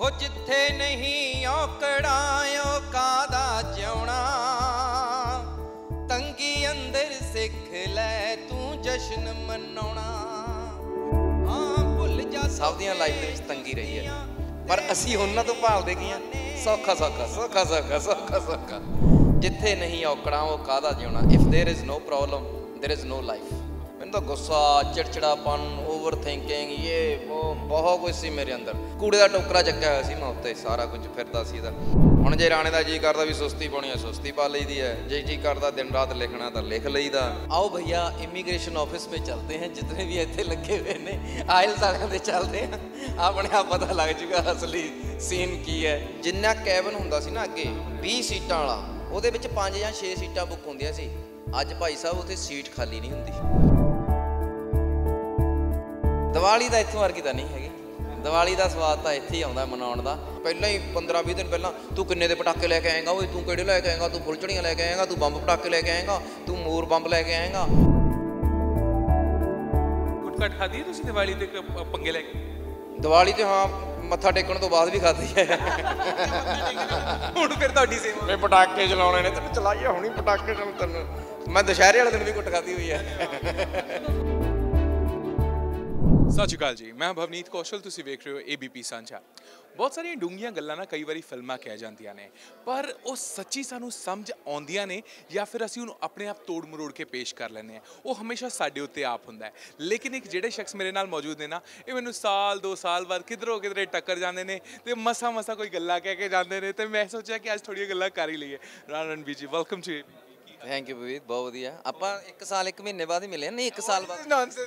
हो जिथे नहीं औकड़ा औकादा जिउणा तंगी अंदर सिख लै तू जश्न मनाउणा। हाँ भुल जा सब दी लाइफ दे विच तंगी रही है पर असी उन्हां तों भालदे की हां सौखा सौखा सौखा सौखा सौखा सौखा। जिथे नहीं औकड़ा औकादा जिउणा। If there is no problem there is no life. मैंने तो गुस्सा चिड़चिड़ापन ओवर थिंकिंग ये वो बहुत कुछ सी मेरे अंदर। कूड़े का टोकरा चक्या हुआ सी मैं उत्ते सारा कुछ फिरदा सी। हुण जे राणे का जी करदा भी सुस्ती पाउणी है सुस्ती पा लईदी है, जे जी करदा दिन रात लिखना तो लिख लईदा। आओ भैया इमीग्रेशन ऑफिस में चलते हैं, जितने भी इत्थे लगे हुए ने आइल्स वालियां दे चलते हैं, अपने आप पता लग जूगा असली सीन की है। जिन्ना कैबिन हुंदा सी ना अगे 20 सीटां वाला, ਉਹਦੇ ਵਿੱਚ 5 ਜਾਂ 6 सीटां बुक ਹੁੰਦੀਆਂ ਸੀ। ਅੱਜ ਭਾਈ ਸਾਹਿਬ ਉੱਥੇ सीट खाली नहीं ਹੁੰਦੀ। ਦੀਵਾਲੀ ਦਾ ਇੱਥੋਂ ਵਰਗੀ ਤਾਂ ਨਹੀਂ ਹੈਗੀ। ਦੀਵਾਲੀ ਦਾ ਸਵਾਦ ਤਾਂ ਇੱਥੇ ਹੀ ਆਉਂਦਾ ਮਨਾਉਣ ਦਾ। ਪਹਿਲਾਂ ਹੀ 15-20 ਦਿਨ ਪਹਿਲਾਂ ਤੂੰ ਕਿੰਨੇ ਦੇ ਪਟਾਕੇ ਲੈ ਕੇ ਆਏਂਗਾ, ਓਏ ਤੂੰ ਕਿਹੜੇ ਲੈ ਕੇ ਆਏਂਗਾ, ਤੂੰ ਫੁੱਲਝੜੀਆਂ ਲੈ ਕੇ ਆਏਂਗਾ, ਤੂੰ ਬੰਬ ਪਟਾਕੇ ਲੈ ਕੇ ਆਏਂਗਾ, ਤੂੰ ਮੋਰ ਬੰਬ ਲੈ ਕੇ ਆਏਂਗਾ। ਗੁਟਕਾ ਖਾਦੀ ਤੁਸੀਂ ਦੀਵਾਲੀ ਤੇ ਪੰਗੇ ਲੈ ਕੇ? ਦੀਵਾਲੀ ਤੇ ਹਾਂ ਮੱਥਾ ਟੇਕਣ ਤੋਂ ਬਾਅਦ ਵੀ ਖਾਧੀ ਹੈ। ਹੁਣ ਫਿਰ ਤੁਹਾਡੀ ਸੇਵਾ ਮੈਂ ਪਟਾਕੇ ਚਲਾਉਣੇ ਨੇ ਤੈਨੂੰ ਚਲਾਈਏ ਹੁਣੀ ਪਟਾਕੇ ਚਲ ਤੈਨੂੰ। ਮੈਂ ਦੁਸ਼ਹਿਰੇ ਵਾਲੇ ਦਿਨ ਵੀ ਕੁੱਟ ਖਾਧੀ ਹੋਈ ਹੈ। ਸਤਿ ਸ਼੍ਰੀ ਅਕਾਲ ਜੀ, ਮੈਂ ਭਵਨੀਤ ਕੌਸ਼ਲ, ਤੁਸੀਂ ਵੇਖ ਰਹੇ ਹੋ ABP ਸਾਂਝਾ। ਬਹੁਤ ਸਾਰੀਆਂ ਡੂੰਘੀਆਂ ਗੱਲਾਂ ਨਾ ਕਈ ਵਾਰੀ ਫਿਲਮਾਂ ਕਹਿ ਜਾਂਦੀਆਂ ਨੇ, ਪਰ ਉਹ ਸੱਚੀ ਸਾਨੂੰ ਸਮਝ ਆਉਂਦੀਆਂ ਨੇ ਜਾਂ ਫਿਰ ਅਸੀਂ ਉਹਨੂੰ ਆਪਣੇ ਆਪ ਤੋੜ ਮਰੋੜ ਕੇ ਪੇਸ਼ ਕਰ ਲੈਂਦੇ ਹਾਂ। ਉਹ ਹਮੇਸ਼ਾ ਸਾਡੇ ਉੱਤੇ ਆਪ ਹੁੰਦਾ ਹੈ। ਲੇਕਿਨ ਇੱਕ ਜਿਹੜੇ ਸ਼ਖਸ ਮੇਰੇ ਨਾਲ ਮੌਜੂਦ ਨੇ ਨਾ, ਇਹ ਮੈਨੂੰ ਸਾਲ 2 ਸਾਲ ਬਾਅਦ ਕਿਧਰੋਂ ਕਿਧਰੇ ਟੱਕਰ ਜਾਂਦੇ ਨੇ ਤੇ ਮਸਾ ਮਸਾ ਕੋਈ ਗੱਲਾਂ ਕਹਿ ਕੇ ਜਾਂਦੇ ਨੇ, ਤੇ ਮੈਂ ਸੋਚਿਆ ਕਿ ਅੱਜ ਥੋੜ੍ਹੀਆਂ ਗੱਲਾਂ ਕਰ ਹੀ ਲਈਏ। ਰਣਵੀਰ ਜੀ ਵੈਲਕਮ ਟੂ। ਥੈਂਕ ਯੂ ਬੀਤ, ਬਹੁਤ ਵਧੀਆ। ਆਪਾਂ 1 ਸਾਲ 1 ਮਹੀਨੇ ਬਾਅਦ ਹੀ ਮਿਲੇ ਨਹੀਂ 1 ਸਾਲ ਬਾਅਦ।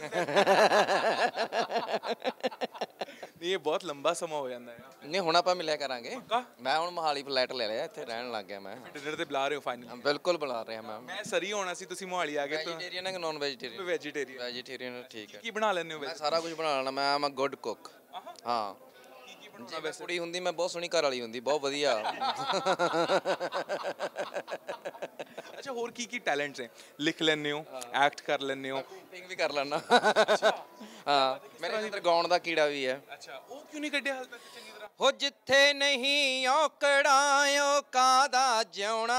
ਨਹੀਂ ਇਹ ਬਹੁਤ ਲੰਬਾ ਸਮਾਂ ਹੋ ਜਾਂਦਾ ਹੈ। ਨਹੀਂ ਹੁਣ ਆਪਾਂ ਮਿਲਿਆ ਕਰਾਂਗੇ। ਮੈਂ ਹੁਣ ਮੋਹਾਲੀ ਫਲੈਟ ਲੈ ਲਿਆ, ਇੱਥੇ ਰਹਿਣ ਲੱਗ ਗਿਆ ਮੈਂ। ਡਿਨਰ ਤੇ ਬੁਲਾ ਰਹੇ ਹੋ ਫਾਈਨਲ? ਬਿਲਕੁਲ ਬੁਲਾ ਰਿਹਾ ਮੈਂ ਸਰੀ ਹੋਣਾ ਸੀ, ਤੁਸੀਂ ਮੋਹਾਲੀ ਆ ਗਏ। ਵੈਜੀਟੇਰੀਅਨ ਹੈ ਕਿ ਨੌਨ ਵੈਜੀਟੇਰੀਅਨ? ਵੈਜੀਟੇਰੀਅਨ। ਵੈਜੀਟੇਰੀਅਨ ਠੀਕ ਹੈ। ਕੀ ਬਣਾ ਲੈਂਦੇ ਹੋ? ਮੈਂ ਸਾਰਾ ਕੁਝ ਬਣਾ ਲੈਣਾ। ਮੈਂ ਆਮ ਗੁੱਡ ਕੁੱਕ। ਹਾਂ ਜੇ ਕੁੜੀ ਹੁੰਦੀ ਮੈਂ ਬਹੁਤ ਸੋਹਣੀ ਘਰ ਵਾਲੀ ਹੁੰਦੀ, ਬਹੁਤ ਵਧੀਆ। ਅੱਛਾ ਹੋਰ ਕੀ ਕੀ ਟੈਲੈਂਟਸ ਹੈ? ਲਿਖ ਲੈਂਦੇ ਹੋ, ਐਕਟ ਕਰ ਲੈਂਦੇ ਹੋ? ਕੁਕਿੰਗ ਵੀ ਕਰ ਲੈਣਾ। ਹਾਂ ਮੇਰੇ ਅੰਦਰ ਗਾਉਣ ਦਾ ਕੀੜਾ ਵੀ ਹੈ। ਅੱਛਾ ਉਹ ਕਿਉਂ ਨਹੀਂ ਕੱਢਿਆ ਹਾਲ ਤੱਕ ਚੰਗੀ ਤਰ੍ਹਾਂ? ਹੋ ਜਿੱਥੇ ਨਹੀਂ ਔਕੜਾ ਔਕਾਦਾ ਜਿਉਣਾ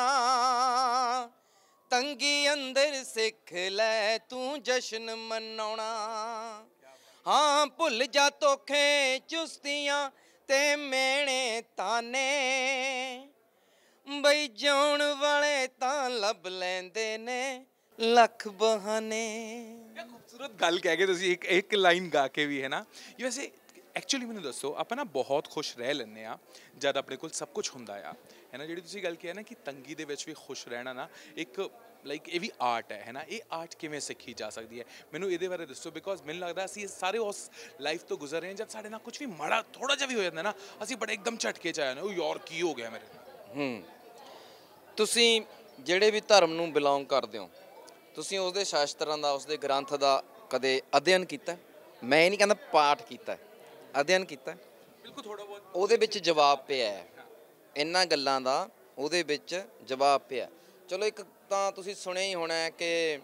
ਤੰਗੀ ਅੰਦਰ ਸਿੱਖ ਲੈ ਤੂੰ ਜਸ਼ਨ ਮਨਾਉਣਾ। ਹਾਂ ਭੁੱਲ ਜਾ ਧੋਖੇ ਚੁਸਤੀਆਂ ਤੇ ਮੇਣੇ ਤਾਨੇ ਬਈ ਜਿਉਣ ਵਾਲੇ ਤਾਂ ਲੱਭ ਲੈਂਦੇ ਨੇ ਲੱਖ ਬਹਾਨੇ। ਖੂਬਸੂਰਤ ਗੱਲ ਕਹਿ ਕੇ ਤੁਸੀਂ ਇੱਕ ਲਾਈਨ ਗਾ ਕੇ ਵੀ ਹੈ ਨਾ। ਵੈਸੇ ਐਕਚੁਅਲੀ ਮੈਨੂੰ ਦੱਸੋ, ਆਪਾਂ ਨਾ ਬਹੁਤ ਖੁਸ਼ ਰਹਿ ਲੈਂਦੇ ਹਾਂ ਜਦ ਆਪਣੇ ਕੋਲ ਸਭ ਕੁਝ ਹੁੰਦਾ ਆ, ਹੈ ਨਾ। ਜਿਹੜੀ ਤੁਸੀਂ ਗੱਲ ਕਿਹਾ ਨਾ ਕਿ ਤੰਗੀ ਦੇ ਵਿੱਚ ਵੀ ਖੁਸ਼ ਰਹਿਣਾ ਨਾ ਇੱਕ ਲਾਈਕ ਇਹ ਵੀ ਆਰਟ ਹੈ ਨਾ। ਇਹ ਆਰਟ ਕਿਵੇਂ ਸਿੱਖੀ ਜਾ ਸਕਦੀ ਹੈ, ਮੈਨੂੰ ਇਹਦੇ ਬਾਰੇ ਦੱਸੋ। ਬਿਕੋਜ਼ ਮੈਨੂੰ ਲੱਗਦਾ ਅਸੀਂ ਸਾਰੇ ਉਸ ਲਾਈਫ ਤੋਂ ਗੁਜ਼ਰ ਰਹੇ ਹਾਂ ਜਦ ਸਾਡੇ ਨਾਲ ਕੁਝ ਵੀ ਮਾੜਾ ਥੋੜ੍ਹਾ ਜਿਹਾ ਵੀ ਹੋ ਜਾਂਦਾ ਨਾ, ਅਸੀਂ ਬੜੇ ਇੱਕਦਮ ਝਟਕੇ 'ਚ ਆ ਜਾਂਦੇ, ਉਹ ਯਾਰ ਕੀ ਹੋ ਗਿਆ ਮੇਰੇ। ਤੁਸੀਂ ਜਿਹੜੇ ਵੀ ਧਰਮ ਨੂੰ ਬਿਲੋਂਗ ਕਰਦੇ ਹੋ, ਤੁਸੀਂ ਉਸਦੇ ਸ਼ਾਸਤਰਾਂ ਦਾ ਉਸਦੇ ਗ੍ਰੰਥ ਦਾ ਕਦੇ ਅਧਿਐਨ ਕੀਤਾ? ਮੈਂ ਇਹ ਨਹੀਂ ਕਹਿੰਦਾ ਪਾਠ ਕੀਤਾ, ਅਧਿਐਨ ਕੀਤਾ। ਬਿਲਕੁਲ ਥੋੜ੍ਹਾ ਬਹੁਤ। ਉਹਦੇ ਵਿੱਚ ਜਵਾਬ ਪਿਆ ਹੈ ਇਹਨਾਂ ਗੱਲਾਂ ਦਾ, ਉਹਦੇ ਵਿੱਚ ਜਵਾਬ ਪਿਆ। ਚਲੋ ਇੱਕ ਤਾਂ ਤੁਸੀਂ ਸੁਣਿਆ ਹੀ ਹੋਣਾ ਕਿ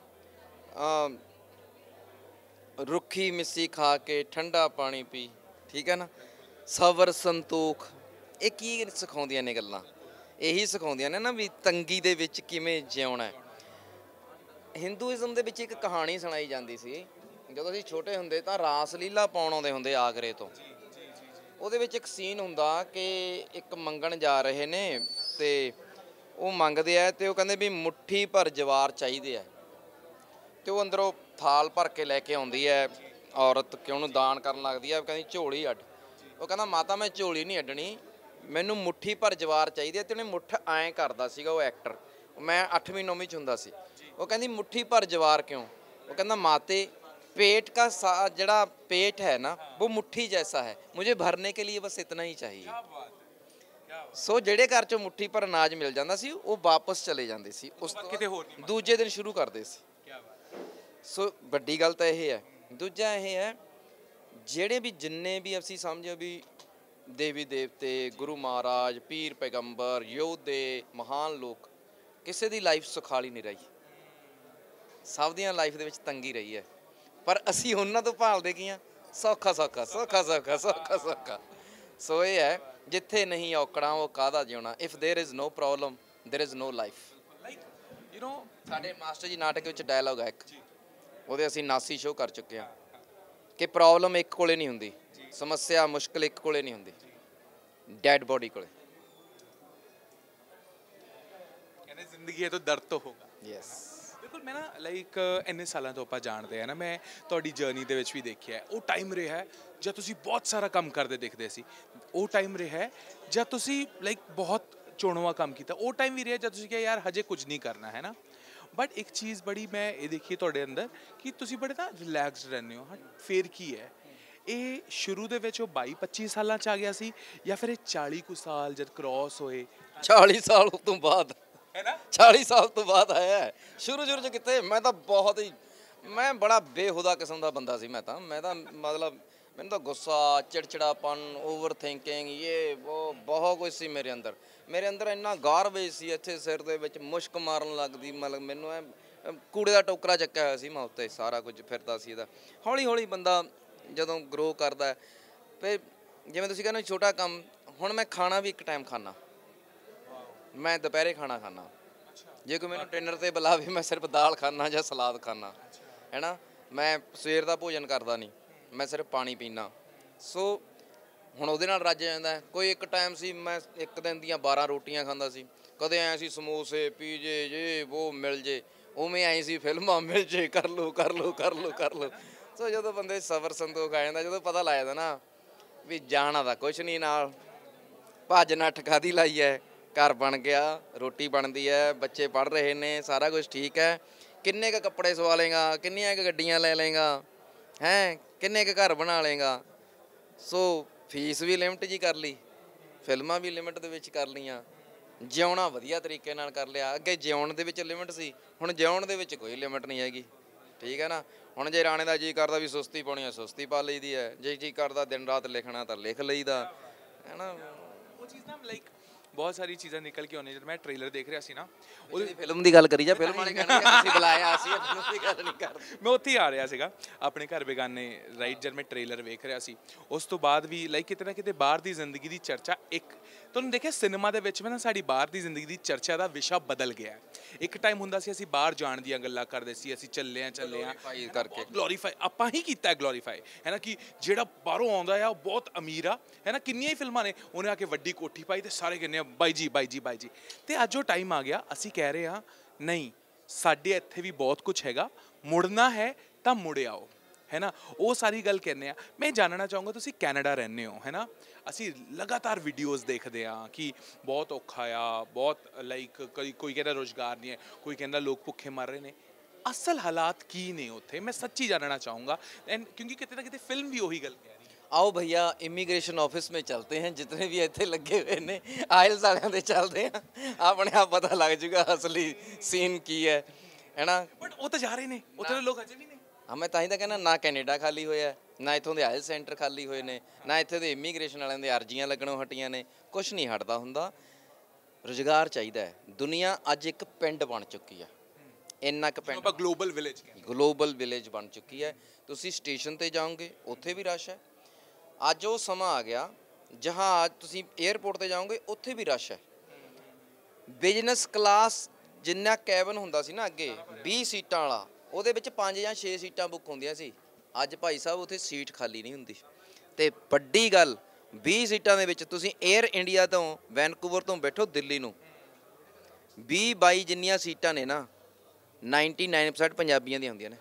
ਰੁੱਖੀ ਮਿੱਸੀ ਖਾ ਕੇ ਠੰਡਾ ਪਾਣੀ ਪੀ, ਠੀਕ ਹੈ ਨਾ, ਸਬਰ ਸੰਤੋਖ। ਇਹ ਕੀ ਸਿਖਾਉਂਦੀਆਂ ਨੇ ਗੱਲਾਂ? ਇਹੀ ਸਿਖਾਉਂਦੀਆਂ ਨੇ ਨਾ ਵੀ ਤੰਗੀ ਦੇ ਵਿੱਚ ਕਿਵੇਂ ਜਿਉਣਾ ਹੈ। ਹਿੰਦੂਇਜ਼ਮ ਦੇ ਵਿੱਚ ਇੱਕ ਕਹਾਣੀ ਸੁਣਾਈ ਜਾਂਦੀ ਸੀ ਜਦੋਂ ਅਸੀਂ ਛੋਟੇ ਹੁੰਦੇ ਤਾਂ ਰਾਸ ਲੀਲਾ ਪਾਉਣ ਆਉਂਦੇ ਹੁੰਦੇ ਆਗਰੇ ਤੋਂ। ਉਹਦੇ ਵਿੱਚ ਇੱਕ ਸੀਨ ਹੁੰਦਾ ਕਿ ਇੱਕ ਮੰਗਣ ਜਾ ਰਹੇ ਨੇ ਤੇ ਉਹ ਮੰਗਦੇ ਆ ਤੇ ਉਹ ਕਹਿੰਦੇ ਵੀ ਮੁੱਠੀ ਭਰ ਜਵਾਰ ਚਾਹੀਦੇ ਆ, ਤੇ ਉਹ ਅੰਦਰੋਂ ਥਾਲ ਭਰ ਕੇ ਲੈ ਕੇ ਆਉਂਦੀ ਹੈ ਔਰਤ, ਕਿ ਉਹਨੂੰ ਦਾਨ ਕਰਨ ਲੱਗਦੀ ਹੈ। ਕਹਿੰਦੀ ਝੋਲੀ ਅੱਡ। ਉਹ ਕਹਿੰਦਾ ਮਾਤਾ ਮੈਂ ਝੋਲੀ ਨਹੀਂ ਅੱਡਣੀ, ਮੈਨੂੰ ਮੁੱਠੀ ਭਰ ਜਵਾਰ ਚਾਹੀਦੀ ਹੈ। ਤੇ ਉਹਨੇ ਮੁੱਠ ਐਂ ਕਰਦਾ ਸੀਗਾ ਉਹ ਐਕਟਰ, ਮੈਂ 8ਵੀਂ 9ਵੀਂ 'ਚ ਹੁੰਦਾ ਸੀ। ਉਹ ਕਹਿੰਦੀ ਮੁੱਠੀ ਭਰ ਜਵਾਰ ਕਿਉਂ? ਉਹ ਕਹਿੰਦਾ ਮਾਤੇ पेट का जड़ा पेट है ना वो मुट्ठी जैसा है, मुझे भरने के लिए बस इतना ही चाहिए। सो ਜਿਹੜੇ ਘਰ ਚੋਂ ਮੁੱਠੀ ਪਰ ਅਨਾਜ ਮਿਲ ਜਾਂਦਾ ਸੀ ਉਹ ਵਾਪਸ ਚਲੇ ਜਾਂਦੇ ਸੀ, ਉਸ ਤੋਂ ਦੂਜੇ ਦਿਨ ਸ਼ੁਰੂ ਕਰਦੇ ਸੀ। ਸੋ ਵੱਡੀ ਗੱਲ ਤਾਂ ਇਹ ਹੈ। ਦੂਜਾ ਇਹ ਹੈ ਜਿਹੜੇ ਵੀ ਜਿੰਨੇ ਵੀ ਅਸੀਂ ਸਮਝੋ ਵੀ ਦੇਵੀ ਦੇਵਤੇ, ਗੁਰੂ ਮਹਾਰਾਜ, ਪੀਰ ਪੈਗੰਬਰ, ਯੋਧੇ, ਮਹਾਨ ਲੋਕ, ਕਿਸੇ ਦੀ ਲਾਈਫ ਸੁਖਾਲੀ ਨਹੀਂ ਰਹੀ। ਸਭ ਦੀਆਂ ਲਾਈਫ ਦੇ ਵਿੱਚ ਤੰਗੀ ਰਹੀ ਹੈ, ਪਰ ਅਸੀਂ ਉਹਨਾਂ ਤੋਂ ਭਾਲਦੇ ਕੀ ਹਾਂ ਸੌਖਾ ਸੌਖਾ ਸੌਖਾ ਸੌਖਾ ਸੌਖਾ ਸੌਖਾ ਸੋ ਇਹ ਹੈ, ਜਿੱਥੇ ਨਹੀਂ ਔਕੜਾਂ ਉਹ ਕਾਹਦਾ ਜਿਉਣਾ। If there is no problem there is no life. Like you know ਸਾਡੇ ਮਾਸਟਰ ਜੀ ਨਾਟਕ ਵਿੱਚ ਡਾਇਲੌਗ ਹੈ ਇੱਕ, ਉਹਦੇ ਅਸੀਂ 79 ਸ਼ੋਅ ਕਰ ਚੁੱਕੇ ਹਾਂ, ਕਿ ਪ੍ਰੋਬਲਮ ਇੱਕ ਕੋਲੇ ਨਹੀਂ ਹੁੰਦੀ, ਸਮੱਸਿਆ ਮੁਸ਼ਕਿਲ ਇੱਕ ਕੋਲੇ ਨਹੀਂ ਹੁੰਦੀ, ਡੈਡ ਬੋਡੀ ਕੋਲੇ। ਕਹਿੰਦੇ ਜ਼ਿੰਦਗੀ ਹੈ ਤਾਂ ਦਰਦ ਤਾਂ ਹੋਗਾ। ਯੈਸ, ਬਿਲਕੁਲ। ਮੈਂ ਨਾ ਲਾਈਕ ਇੰਨੇ ਸਾਲਾਂ ਤੋਂ ਆਪਾਂ ਜਾਣਦੇ ਆ ਨਾ, ਮੈਂ ਤੁਹਾਡੀ ਜਰਨੀ ਦੇ ਵਿੱਚ ਵੀ ਦੇਖਿਆ ਉਹ ਟਾਈਮ ਰਿਹਾ ਹੈ ਜਦ ਤੁਸੀਂ ਬਹੁਤ ਸਾਰਾ ਕੰਮ ਕਰਦੇ ਦਿਖਦੇ ਸੀ, ਉਹ ਟਾਈਮ ਰਿਹਾ ਹੈ ਜਦ ਤੁਸੀਂ ਲਾਈਕ ਬਹੁਤ ਚੋਣਵਾਂ ਕੰਮ ਕੀਤਾ, ਉਹ ਟਾਈਮ ਵੀ ਰਿਹਾ ਜਦ ਤੁਸੀਂ ਕਿਹਾ ਯਾਰ ਹਜੇ ਕੁਝ ਨਹੀਂ ਕਰਨਾ ਹੈ ਨਾ। ਬਟ ਇੱਕ ਚੀਜ਼ ਬੜੀ ਮੈਂ ਇਹ ਦੇਖੀ ਤੁਹਾਡੇ ਅੰਦਰ ਕਿ ਤੁਸੀਂ ਬੜੇ ਤਾਂ ਰਿਲੈਕਸਡ ਰਹਿੰਦੇ ਹੋ। ਹਾਂ, ਫਿਰ ਕੀ ਹੈ ਇਹ ਸ਼ੁਰੂ ਦੇ ਵਿੱਚ ਉਹ 22-25 ਸਾਲਾਂ 'ਚ ਆ ਗਿਆ ਸੀ, ਜਾਂ ਫਿਰ ਇਹ 40 ਕੁ ਸਾਲ ਜਦ ਕ੍ਰੋਸ ਹੋਏ 40 ਸਾਲ ਤੋਂ ਬਾਅਦ, ਹੈ ਨਾ? 40 ਸਾਲ ਤੋਂ ਬਾਅਦ ਆਇਆ ਹੈ। ਸ਼ੁਰੂ 'ਚ ਕਿੱਥੇ, ਮੈਂ ਤਾਂ ਬਹੁਤ ਹੀ, ਮੈਂ ਬੜਾ ਬੇਹੂਦਾ ਕਿਸਮ ਦਾ ਬੰਦਾ ਸੀ। ਮੈਂ ਤਾਂ ਮਤਲਬ ਮੈਨੂੰ ਤਾਂ ਗੁੱਸਾ, ਚਿੜਚਿੜਾਪਨ, ਓਵਰ ਥਿੰਕਿੰਗ, ਇਹ ਉਹ ਬਹੁਤ ਕੁਝ ਸੀ ਮੇਰੇ ਅੰਦਰ ਇੰਨਾ ਗਾਰਬੇਜ ਸੀ। ਇੱਥੇ ਸਿਰ ਦੇ ਵਿੱਚ ਮੁਸ਼ਕ ਮਾਰਨ ਲੱਗਦੀ, ਮਤਲਬ ਮੈਨੂੰ ਐ ਕੂੜੇ ਦਾ ਟੋਕਰਾ ਚੱਕਿਆ ਹੋਇਆ ਸੀ ਮੈਂ ਉੱਤੇ, ਸਾਰਾ ਕੁਝ ਫਿਰਦਾ ਸੀ ਇਹਦਾ। ਹੌਲੀ ਹੌਲੀ ਬੰਦਾ ਜਦੋਂ ਗਰੋ ਕਰਦਾ, ਫਿਰ ਜਿਵੇਂ ਤੁਸੀਂ ਕਹਿੰਦੇ ਛੋਟਾ ਕੰਮ, ਹੁਣ ਮੈਂ ਖਾਣਾ ਵੀ ਇੱਕ ਟਾਈਮ ਖਾਣਾ, ਮੈਂ ਦੁਪਹਿਰੇ ਖਾਣਾ ਖਾਣਾ। ਜੇ ਕੋਈ ਮੈਨੂੰ ਡਿਨਰ 'ਤੇ ਬੁਲਾਵੇ ਮੈਂ ਸਿਰਫ ਦਾਲ ਖਾਣਾ ਜਾਂ ਸਲਾਦ ਖਾਣਾ, ਹੈ ਨਾ। ਮੈਂ ਸਵੇਰ ਦਾ ਭੋਜਨ ਕਰਦਾ ਨਹੀਂ, ਮੈਂ ਸਿਰਫ ਪਾਣੀ ਪੀਣਾ। ਸੋ ਹੁਣ ਉਹਦੇ ਨਾਲ ਰੱਜ ਜਾਂਦਾ। ਕੋਈ ਇੱਕ ਟਾਈਮ ਸੀ ਮੈਂ ਇੱਕ ਦਿਨ ਦੀਆਂ 12 ਰੋਟੀਆਂ ਖਾਂਦਾ ਸੀ। ਕਦੇ ਐਂ ਸੀ ਸਮੋਸੇ, ਪੀਜੇ, ਜੇ ਉਹ ਮਿਲ ਜੇ, ਉਵੇਂ ਐਂ ਸੀ ਫਿਲਮਾਂ ਮਿਲ ਜੇ, ਕਰ ਲਓ। ਸੋ ਜਦੋਂ ਬੰਦੇ ਸਬਰ ਸੰਤੋਖ ਆ ਜਾਂਦਾ, ਜਦੋਂ ਪਤਾ ਲੱਗ ਜਾਂਦਾ ਨਾ ਵੀ ਜਾਣਾ ਤਾਂ ਕੁਛ ਨਹੀਂ, ਨਾਲ ਭੱਜ ਨੱਠ ਕਾਹਦੀ ਲਾਈ ਹੈ, ਘਰ ਬਣ ਗਿਆ, ਰੋਟੀ ਬਣਦੀ ਹੈ, ਬੱਚੇ ਪੜ੍ਹ ਰਹੇ ਨੇ, ਸਾਰਾ ਕੁਝ ਠੀਕ ਹੈ। ਕਿੰਨੇ ਕੁ ਕੱਪੜੇ ਸਵਾ ਲਏਗਾ, ਕਿੰਨੀਆਂ ਕੁ ਗੱਡੀਆਂ ਲੈ ਲਏਗਾ, ਹੈਂ, ਕਿੰਨੇ ਕੁ ਘਰ ਬਣਾ ਲਏਗਾ। ਸੋ ਫੀਸ ਵੀ ਲਿਮਟ ਜੀ ਕਰ ਲਈ, ਫਿਲਮਾਂ ਵੀ ਲਿਮਟ ਦੇ ਵਿੱਚ ਕਰ ਲਈਆਂ, ਜਿਉਣਾ ਵਧੀਆ ਤਰੀਕੇ ਨਾਲ ਕਰ ਲਿਆ। ਅੱਗੇ ਜਿਉਣ ਦੇ ਵਿੱਚ ਲਿਮਟ ਸੀ, ਹੁਣ ਜਿਉਣ ਦੇ ਵਿੱਚ ਕੋਈ ਲਿਮਟ ਨਹੀਂ ਹੈਗੀ, ਠੀਕ ਹੈ ਨਾ। ਹੁਣ ਜੇ ਰਾਣੇ ਦਾ ਜੀ ਕਰਦਾ ਵੀ ਸੁਸਤੀ ਪਾਉਣੀ ਹੈ, ਸੁਸਤੀ ਪਾ ਲਈਦੀ ਹੈ। ਜੇ ਜੀ ਕਰਦਾ ਦਿਨ ਰਾਤ ਲਿਖਣਾ ਤਾਂ ਲਿਖ ਲਈਦਾ, ਹੈ ਨਾ। ਉਹ ਚੀਜ਼ ਨਾ ਲਾਈਕ ਬਹੁਤ ਸਾਰੀ ਚੀਜ਼ਾਂ ਨਿਕਲ ਕੇ ਆਉਂਦੀਆਂ। ਜਦ ਮੈਂ ਟ੍ਰੇਲਰ ਦੇਖ ਰਿਹਾ ਸੀ ਨਾ, ਉਹਦੀ ਫਿਲਮ ਦੀ ਗੱਲ ਕਰੀ ਜਾ, ਫਿਲਮ ਵਾਲੇ ਕਹਿੰਦੇ ਤੁਸੀਂ ਬੁਲਾਇਆ, ਅਸੀਂ ਫਿਲਮ ਦੀ ਗੱਲ ਨਹੀਂ ਕਰਦੇ। ਮੈਂ ਉੱਥੇ ਹੀ ਆ ਰਿਹਾ ਸੀਗਾ ਆਪਣੇ ਘਰ ਬੇਗਾਨੇ, ਰਾਈਟ। ਜਦ ਮੈਂ ਟ੍ਰੇਲਰ ਵੇਖ ਰਿਹਾ ਸੀ, ਉਸ ਤੋਂ ਬਾਅਦ ਵੀ ਲਾਈਕ ਕਿਤੇ ਨਾ ਕਿਤੇ ਬਾਹਰ ਦੀ ਜ਼ਿੰਦਗੀ ਦੀ ਚਰਚਾ, ਇੱਕ ਤੁਹਾਨੂੰ ਦੇਖਿਆ ਸਿਨੇਮਾ ਦੇ ਵਿੱਚ ਵੀ ਨਾ ਸਾਡੀ ਬਾਹਰ ਦੀ ਜ਼ਿੰਦਗੀ ਦੀ ਚਰਚਾ ਦਾ ਵਿਸ਼ਾ ਬਦਲ ਗਿਆ। ਇੱਕ ਟਾਈਮ ਹੁੰਦਾ ਸੀ ਅਸੀਂ ਬਾਹਰ ਜਾਣ ਦੀਆਂ ਗੱਲਾਂ ਕਰਦੇ ਸੀ, ਅਸੀਂ ਚੱਲੇ ਹਾਂ ਕਰਕੇ ਗਲੋਰੀਫਾਈ ਆਪਾਂ ਹੀ ਕੀਤਾ, ਗਲੋਰੀਫਾਈ, ਹੈ ਨਾ, ਕਿ ਜਿਹੜਾ ਬਾਹਰੋਂ ਆਉਂਦਾ ਆ ਉਹ ਬਹੁਤ ਅਮੀਰ ਆ, ਹੈ ਨਾ। ਕਿੰਨੀਆਂ ਹੀ ਫਿਲਮਾਂ ਨੇ, ਉਹਨੇ ਆ ਕੇ ਵੱਡੀ ਕੋਠੀ ਪਾਈ ਤੇ ਸਾਰੇ ਕਹਿੰਦੇ ਆ ਬਾਈ ਜੀ। ਤੇ ਅੱਜ ਉਹ ਟਾਈਮ ਆ ਗਿਆ, ਅਸੀਂ ਕਹਿ ਰਹੇ ਹਾਂ ਨਹੀਂ, ਸਾਡੇ ਇੱਥੇ ਵੀ ਬਹੁਤ ਕੁਝ ਹੈਗਾ, ਮੁੜਨਾ ਹੈ ਤਾਂ ਮੁੜ ਆਓ, ਹੈ ਨਾ। ਉਹ ਸਾਰੀ ਗੱਲ ਕਹਿੰਦੇ ਆ। ਮੈਂ ਜਾਣਨਾ ਚਾਹੂੰਗਾ, ਤੁਸੀਂ ਕੈਨੇਡਾ ਰਹਿੰਦੇ ਹੋ, ਹੈ ਨਾ। ਅਸੀਂ ਲਗਾਤਾਰ ਵੀਡੀਓਜ਼ ਦੇਖਦੇ ਹਾਂ ਕਿ ਬਹੁਤ ਔਖਾ ਆ, ਬਹੁਤ ਲਾਈਕ ਕੋਈ ਕਹਿੰਦਾ ਰੁਜ਼ਗਾਰ ਨਹੀਂ ਹੈ, ਕੋਈ ਕਹਿੰਦਾ ਲੋਕ ਭੁੱਖੇ ਮਰ ਰਹੇ ਨੇ। ਅਸਲ ਹਾਲਾਤ ਕੀ ਨੇ ਉੱਥੇ, ਮੈਂ ਸੱਚੀ ਜਾਣਨਾ ਚਾਹੂੰਗਾ। ਐਂਡ ਕਿਉਂਕਿ ਕਿਤੇ ਨਾ ਕਿਤੇ ਫਿਲਮ ਵੀ ਉਹੀ ਗੱਲ ਕਹਿ ਰਹੀ ਹੈ। आओ भैया इमिग्रेशन ऑफिस में चलते हैं, जितने भी इतने लगे हुए ने आयल्स वालियां दे चलते हैं, अपने आप पता लग जूगा असली सीन की है ना। ਬਟ ਉਹ ਤਾਂ ਜਾ ਰਹੇ ਨੇ, ਉੱਥੇ ਦੇ ਲੋਕ ਅਜੇ ਵੀ ਨੇ। ਹਾਂ, ਮੈਂ ਤਾਂ ਹੀ ਤਾਂ ਕਹਿੰਦਾ, ਨਾ ਕੈਨੇਡਾ ਖਾਲੀ ਹੋਇਆ, ਨਾ ਇੱਥੋਂ ਦੇ ਆਇਲ ਸੈਂਟਰ ਖਾਲੀ ਹੋਏ ਨੇ, ਨਾ ਇੱਥੇ ਦੇ ਇਮੀਗ੍ਰੇਸ਼ਨ ਵਾਲਿਆਂ ਦੇ ਅਰਜ਼ੀਆਂ ਲੱਗਣੋਂ ਹਟੀਆਂ ਨੇ। ਕੁਛ ਨਹੀਂ ਹਟਦਾ ਹੁੰਦਾ, ਰੁਜ਼ਗਾਰ ਚਾਹੀਦਾ ਹੈ। ਦੁਨੀਆ ਅੱਜ ਇੱਕ ਪਿੰਡ ਬਣ ਚੁੱਕੀ ਹੈ, ਇੰਨਾ ਕੁ ਪਿੰਡ, ਆਪਾਂ ਗਲੋਬਲ ਵਿਲੇਜ ਬਣ ਚੁੱਕੀ ਹੈ। ਤੁਸੀਂ ਸਟੇਸ਼ਨ 'ਤੇ ਜਾਓਗੇ, ਉੱਥੇ ਵੀ ਰਸ਼ ਹੈ। ਅੱਜ ਉਹ ਸਮਾਂ ਆ ਗਿਆ, ਜਹਾਜ਼ ਤੁਸੀਂ ਏਅਰਪੋਰਟ 'ਤੇ ਜਾਓਗੇ, ਉੱਥੇ ਵੀ ਰਸ਼ ਹੈ। ਬਿਜ਼ਨਸ ਕਲਾਸ ਜਿੰਨਾ ਕੈਬਨ ਹੁੰਦਾ ਸੀ ਨਾ ਅੱਗੇ 20 ਸੀਟਾਂ ਵਾਲਾ, ਉਹਦੇ ਵਿੱਚ 5 ਜਾਂ 6 ਸੀਟਾਂ ਬੁੱਕ ਹੁੰਦੀਆਂ ਸੀ। ਅੱਜ ਭਾਈ ਸਾਹਿਬ ਉੱਥੇ ਸੀਟ ਖਾਲੀ ਨਹੀਂ ਹੁੰਦੀ। ਅਤੇ ਵੱਡੀ ਗੱਲ, 20 ਸੀਟਾਂ ਦੇ ਵਿੱਚ ਤੁਸੀਂ ਏਅਰ ਇੰਡੀਆ ਤੋਂ ਵੈਨਕੂਵਰ ਤੋਂ ਬੈਠੋ ਦਿੱਲੀ ਨੂੰ, 20-22 ਜਿੰਨੀਆਂ ਸੀਟਾਂ ਨੇ ਨਾ, 99% ਪੰਜਾਬੀਆਂ ਦੀਆਂ ਹੁੰਦੀਆਂ ਨੇ।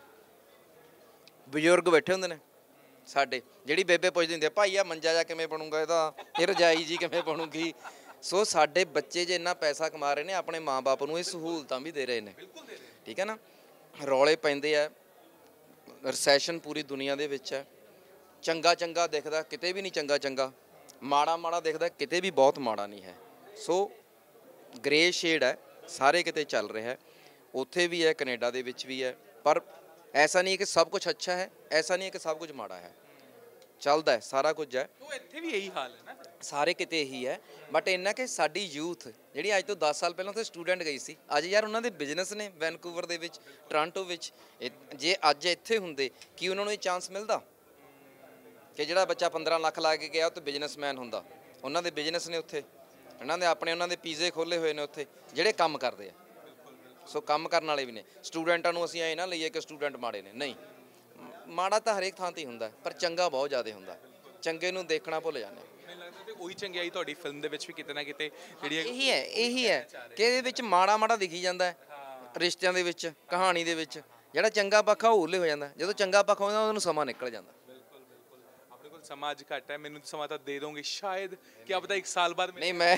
ਬਜ਼ੁਰਗ ਬੈਠੇ ਹੁੰਦੇ ਨੇ ਸਾਡੇ, ਜਿਹੜੀ ਬੇਬੇ ਪੁੱਛਦੀ ਹੁੰਦੀ ਆ, ਭਾਈ ਆ ਮੰਜਾ ਜਾ ਕਿਵੇਂ ਬਣੂਗਾ ਇਹਦਾ, ਇਹ ਰਜਾਈ ਜੀ ਕਿਵੇਂ ਬਣੂਗੀ। ਸੋ ਸਾਡੇ ਬੱਚੇ ਜੇ ਇੰਨਾ ਪੈਸਾ ਕਮਾ ਰਹੇ ਨੇ, ਆਪਣੇ ਮਾਂ ਬਾਪ ਨੂੰ ਇਹ ਸਹੂਲਤਾਂ ਵੀ ਦੇ ਰਹੇ ਨੇ, ਠੀਕ ਹੈ ਨਾ। ਰੌਲੇ ਪੈਂਦੇ ਆ, ਰਿਸੈਸ਼ਨ ਪੂਰੀ ਦੁਨੀਆ ਦੇ ਵਿੱਚ ਹੈ। ਚੰਗਾ ਦਿਖਦਾ ਕਿਤੇ ਵੀ ਨਹੀਂ ਚੰਗਾ, ਮਾੜਾ ਦਿਖਦਾ ਕਿਤੇ ਵੀ ਬਹੁਤ ਮਾੜਾ ਨਹੀਂ ਹੈ। ਸੋ ਗ੍ਰੇ ਸ਼ੇਡ ਹੈ, ਸਾਰੇ ਕਿਤੇ ਚੱਲ ਰਿਹਾ, ਉੱਥੇ ਵੀ ਹੈ, ਕੈਨੇਡਾ ਦੇ ਵਿੱਚ ਵੀ ਹੈ। ਪਰ ਐਸਾ ਨਹੀਂ ਹੈ ਕਿ ਸਭ ਕੁਝ ਅੱਛਾ ਹੈ, ਐਸਾ ਨਹੀਂ ਹੈ ਕਿ ਸਭ ਕੁਝ ਮਾੜਾ ਹੈ, ਚੱਲਦਾ ਹੈ, ਸਾਰਾ ਕੁਝ ਹੈ। ਉਹ ਇੱਥੇ ਵੀ ਇਹੀ ਹਾਲ ਹੈ ਨਾ, ਸਾਰੇ ਕਿਤੇ ਇਹੀ ਹੈ। ਬਟ ਇੰਨਾ ਕਿ ਸਾਡੀ ਯੂਥ ਜਿਹੜੀ ਅੱਜ ਤੋਂ 10 ਸਾਲ ਪਹਿਲਾਂ ਉੱਥੇ ਸਟੂਡੈਂਟ ਗਈ ਸੀ, ਅੱਜ ਯਾਰ ਉਹਨਾਂ ਦੇ ਬਿਜ਼ਨਸ ਨੇ ਵੈਨਕੂਵਰ ਦੇ ਵਿੱਚ, ਟੋਰਾਂਟੋ ਵਿੱਚ। ਜੇ ਅੱਜ ਇੱਥੇ ਹੁੰਦੇ, ਕੀ ਉਹਨਾਂ ਨੂੰ ਇਹ ਚਾਂਸ ਮਿਲਦਾ ਕਿ ਜਿਹੜਾ ਬੱਚਾ 15 ਲੱਖ ਲਾ ਕੇ ਗਿਆ ਉਹ ਤਾਂ ਬਿਜ਼ਨਸਮੈਨ ਹੁੰਦਾ? ਉਹਨਾਂ ਦੇ ਬਿਜ਼ਨਸ ਨੇ ਉੱਥੇ, ਇਹਨਾਂ ਦੇ ਆਪਣੇ ਉਹਨਾਂ ਦੇ ਪੀਜ਼ੇ ਖੋਲ੍ਹੇ ਹੋਏ ਨੇ ਉੱਥੇ ਜਿਹੜੇ ਕੰਮ ਕਰਦੇ ਆ। ਸੋ ਕੰਮ ਕਰਨ ਵਾਲੇ ਵੀ ਨੇ। ਸਟੂਡੈਂਟਾਂ ਨੂੰ ਅਸੀਂ ਐਂ ਨਾ ਲਈਏ ਕਿ ਸਟੂਡੈਂਟ ਮਾੜੇ ਨੇ, ਨਹੀਂ, ਮਾੜਾ ਤਾਂ ਹਰੇਕ ਥਾਂ 'ਤੇ ਹੀ ਹੁੰਦਾ, ਪਰ ਚੰਗਾ ਬਹੁਤ ਜ਼ਿਆਦਾ ਹੁੰਦਾ। ਚੰਗੇ ਨੂੰ ਦੇਖਣਾ ਭੁੱਲ ਜਾਂਦੇ। ਮੈਨੂੰ ਲੱਗਦਾ ਤੇ ਉਹੀ ਚੰਗਿਆਈ ਤੁਹਾਡੀ ਫਿਲਮ ਦੇ ਵਿੱਚ ਵੀ ਕਿਤੇ ਨਾ ਕਿਤੇ ਜਿਹੜੀ ਇਹੀ ਹੈ ਕਿ ਇਹਦੇ ਵਿੱਚ ਮਾੜਾ ਮਾੜਾ ਦਿਖੀ ਜਾਂਦਾ ਹੈ, ਰਿਸ਼ਤਿਆਂ ਦੇ ਵਿੱਚ, ਕਹਾਣੀ ਦੇ ਵਿੱਚ। ਜਿਹੜਾ ਚੰਗਾ ਪੱਖ ਆ ਉਹ ਓਲੇ ਹੋ ਜਾਂਦਾ, ਜਦੋਂ ਚੰਗਾ ਪੱਖ ਆਉਂਦਾ ਉਹਨੂੰ ਸਮਾਂ ਨਿਕਲ ਜਾਂਦਾ। ਆਪਣੇ ਕੋਲ ਸਮਾਂ ਅੱਜ ਘੱਟ ਹੈ, ਮੈਨੂੰ ਸਮਾਂ ਤਾਂ ਦੇ ਦੋਗੇ ਸ਼ਾਇਦ, ਕੀ ਪਤਾ 1 ਸਾਲ ਬਾਅਦ। ਨਹੀਂ, ਮੈਂ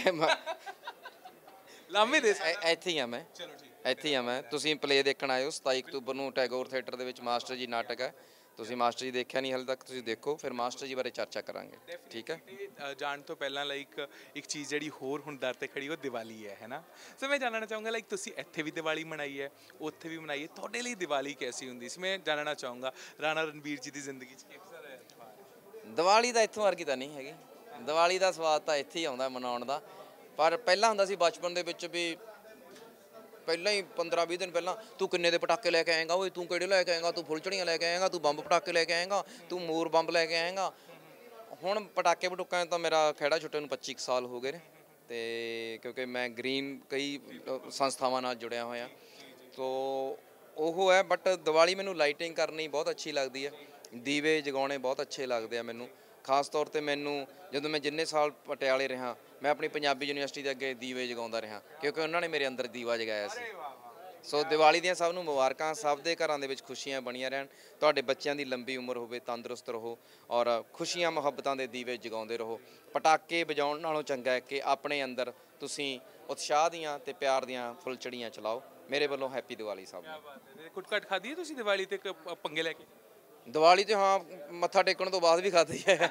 ਲਾਮੇ ਦੇ ਇੱਥੇ ਹੀ ਆ ਮੈਂ, ਚਲੋ ਠੀਕ, ਇੱਥੇ ਹੀ ਆ ਮੈਂ। ਤੁਸੀਂ ਪਲੇ ਦੇਖਣ ਆਇਓ 27 ਅਕਤੂਬਰ ਨੂੰ ਟੈਗੋਰ ਥੀਏਟਰ ਦੇ ਵਿੱਚ ਮਾਸਟਰ ਜੀ ਨਾਟਕ ਹੈ। ਤੁਸੀਂ ਮਾਸਟਰ ਜੀ ਦੇਖਿਆ ਨਹੀਂ ਹਾਲੇ ਤੱਕ, ਤੁਸੀਂ ਦੇਖੋ, ਫਿਰ ਮਾਸਟਰ ਜੀ ਬਾਰੇ ਚਰਚਾ ਕਰਾਂਗੇ, ਠੀਕ ਹੈ। ਜਾਣ ਤੋਂ ਪਹਿਲਾਂ ਲਾਈਕ ਇੱਕ ਚੀਜ਼ ਜਿਹੜੀ ਹੋਰ ਹੁਣ ਦਰ ਤੇ ਖੜੀ ਉਹ ਦੀਵਾਲੀ ਹੈ ਨਾ। ਸੋ ਮੈਂ ਜਾਣਨਾ ਚਾਹੂੰਗਾ ਲਾਈਕ ਤੁਸੀਂ ਇੱਥੇ ਵੀ ਦੀਵਾਲੀ ਮਨਾਈ ਹੈ, ਉੱਥੇ ਵੀ ਮਨਾਈ ਹੈ, ਤੁਹਾਡੇ ਲਈ ਦੀਵਾਲੀ ਕੈਸੀ ਹੁੰਦੀ ਸੀ? ਮੈਂ ਜਾਣਨਾ ਚਾਹੂੰਗਾ ਰਾਣਾ ਰਣਬੀਰ ਜੀ ਦੀ ਜ਼ਿੰਦਗੀ 'ਚ ਕਿਸ ਤਰ੍ਹਾਂ ਹੈ ਦੀਵਾਲੀ ਤਾਂ ਇੱਥੋਂ ਵਰਗੀ ਤਾਂ ਨਹੀਂ ਹੈਗੀ। ਦੀਵਾਲੀ ਦਾ ਸਵਾਦ ਤਾਂ ਇੱਥੇ ਹੀ ਆਉਂਦਾ ਮਨਾਉਣ ਦਾ। ਪਰ ਪਹਿਲਾਂ ਹੁੰਦਾ ਸੀ ਬਚਪਨ ਦੇ ਵਿੱਚ ਵੀ, ਪਹਿਲਾਂ ਹੀ 15-20 ਦਿਨ ਪਹਿਲਾਂ ਤੂੰ ਕਿੰਨੇ ਦੇ ਪਟਾਕੇ ਲੈ ਕੇ ਆਏਂਗਾ, ਓਏ ਤੂੰ ਕਿਹੜੇ ਲੈ ਕੇ ਆਏਂਗਾ, ਤੂੰ ਫੁੱਲਝੜੀਆਂ ਲੈ ਕੇ ਆਏਂਗਾ, ਤੂੰ ਬੰਬ ਪਟਾਕੇ ਲੈ ਕੇ ਆਏਂਗਾ, ਤੂੰ ਮੋਰ ਬੰਬ ਲੈ ਕੇ ਆਏਂਗਾ। ਹੁਣ ਪਟਾਕੇ ਪਟੂਕਿਆਂ ਤਾਂ ਮੇਰਾ ਖਹਿੜਾ ਛੁੱਟੇ ਨੂੰ 25 ਸਾਲ ਹੋ ਗਏ ਨੇ, ਅਤੇ ਕਿਉਂਕਿ ਮੈਂ ਗ੍ਰੀਨ ਕਈ ਸੰਸਥਾਵਾਂ ਨਾਲ ਜੁੜਿਆ ਹੋਇਆ, ਸੋ ਉਹ ਹੈ। ਬਟ ਦੀਵਾਲੀ ਮੈਨੂੰ ਲਾਈਟਿੰਗ ਕਰਨੀ ਬਹੁਤ ਅੱਛੀ ਲੱਗਦੀ ਹੈ, ਦੀਵੇ ਜਗਾਉਣੇ ਬਹੁਤ ਅੱਛੇ ਲੱਗਦੇ ਆ ਮੈਨੂੰ। ਖਾਸ ਤੌਰ 'ਤੇ ਮੈਨੂੰ ਜਦੋਂ ਮੈਂ ਜਿੰਨੇ ਸਾਲ ਪਟਿਆਲੇ ਰਿਹਾ, ਮੈਂ ਆਪਣੀ ਪੰਜਾਬੀ ਯੂਨੀਵਰਸਿਟੀ ਦੇ ਅੱਗੇ ਦੀਵੇ ਜਗਾਉਂਦਾ ਰਿਹਾ, ਕਿਉਂਕਿ ਉਹਨਾਂ ਨੇ ਮੇਰੇ ਅੰਦਰ ਦੀਵਾ ਜਗਾਇਆ ਸੀ। ਸੋ ਦੀਵਾਲੀ ਦੀਆਂ ਸਭ ਨੂੰ ਮੁਬਾਰਕਾਂ। ਸਭ ਦੇ ਘਰਾਂ ਦੇ ਵਿੱਚ ਖੁਸ਼ੀਆਂ ਬਣੀਆਂ ਰਹਿਣ, ਤੁਹਾਡੇ ਬੱਚਿਆਂ ਦੀ ਲੰਬੀ ਉਮਰ ਹੋਵੇ, ਤੰਦਰੁਸਤ ਰਹੋ, ਔਰ ਖੁਸ਼ੀਆਂ ਮੁਹੱਬਤਾਂ ਦੇ ਦੀਵੇ ਜਗਾਉਂਦੇ ਰਹੋ। ਪਟਾਕੇ ਵਜਾਉਣ ਨਾਲੋਂ ਚੰਗਾ ਹੈ ਕਿ ਆਪਣੇ ਅੰਦਰ ਤੁਸੀਂ ਉਤਸ਼ਾਹ ਦੀਆਂ ਅਤੇ ਪਿਆਰ ਦੀਆਂ ਫੁੱਲਝੜੀਆਂ ਚਲਾਓ। ਮੇਰੇ ਵੱਲੋਂ ਹੈਪੀ ਦੀਵਾਲੀ ਸਭ ਨੂੰ। ਕੁੱਟ-ਕੱਟ ਖਾਧੀ ਹੈ ਤੁਸੀਂ ਦੀਵਾਲੀ ਤੇ ਪੰਗੇ ਲੈ ਕੇ? ਦੀਵਾਲੀ 'ਤੇ ਹਾਂ, ਮੱਥਾ ਟੇਕਣ ਤੋਂ ਬਾਅਦ ਵੀ ਖਾਧੀ ਹੈ।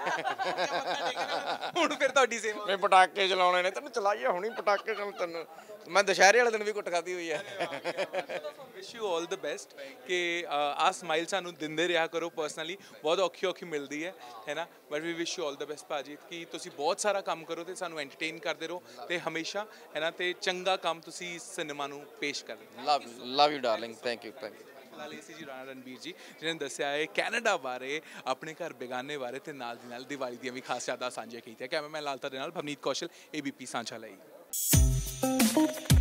ਹੁਣ ਫਿਰ ਤੁਹਾਡੀ ਸੇਵਾ। ਮੈਂ ਪਟਾਕੇ ਚਲਾਉਣੇ ਨੇ, ਤੈਨੂੰ ਚਲਾਈਏ ਹੁਣੀ ਪਟਾਕੇ ਚਲ, ਤੈਨੂੰ ਮੈਂ ਦੁਸ਼ਹਿਰੇ ਵਾਲੇ ਦਿਨ ਵੀ ਕੁੱਟ ਖਾਧੀ ਹੋਈ ਹੈ। ਵਿਸ਼ ਯੂ ਆਲ ਦ ਬੈਸਟ ਕਿ ਆਹ ਸਮਾਈਲ ਸਾਨੂੰ ਦਿੰਦੇ ਰਿਹਾ ਕਰੋ। ਪਰਸਨਲੀ ਬਹੁਤ ਔਖੀ ਮਿਲਦੀ ਹੈ ਨਾ, but we wish you all the best ਭਾਜੀ, ਕਿ ਤੁਸੀਂ ਬਹੁਤ ਸਾਰਾ ਕੰਮ ਕਰੋ ਅਤੇ ਸਾਨੂੰ ਐਂਟਰਟੇਨ ਕਰਦੇ ਰਹੋ, ਅਤੇ ਹਮੇਸ਼ਾ ਹੈ ਨਾ, ਅਤੇ ਚੰਗਾ ਕੰਮ ਤੁਸੀਂ ਸਿਨੇਮਾ ਨੂੰ ਪੇਸ਼ ਕਰਦੇ। Love you darling, thank you. ਫਿਲਹਾਲ ਇਹ ਸੀ ਜੀ ਰਾਣਾ ਰਣਬੀਰ ਜੀ, ਜਿਹਨੇ ਦੱਸਿਆ ਹੈ ਕੈਨੇਡਾ ਬਾਰੇ, ਆਪਣੇ ਘਰ ਬੇਗਾਨੇ ਬਾਰੇ, ਅਤੇ ਨਾਲ ਦੀ ਨਾਲ ਦੀਵਾਲੀ ਦੀਆਂ ਵੀ ਖਾਸ ਯਾਦਾਂ ਸਾਂਝੀਆਂ ਕੀਤੀਆਂ। ਕੈਮਰਾਮੈਨ ਲਾਲਤਾ ਦੇ ਨਾਲ ਭਵਨੀਤ ਕੌਸ਼ਲ, ABP ਸਾਂਝਾ ਲਈ।